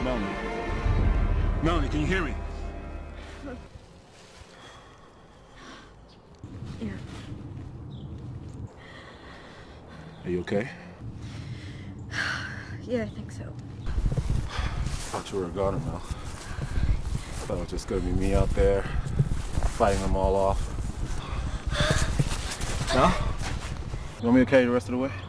Melanie. Melanie, can you hear me? Yeah. Are you okay? Yeah, I think so. I thought you were a goner, Mel. I thought it was just gonna be me out there fighting them all off. Mel? You want me to carry you the rest of the way?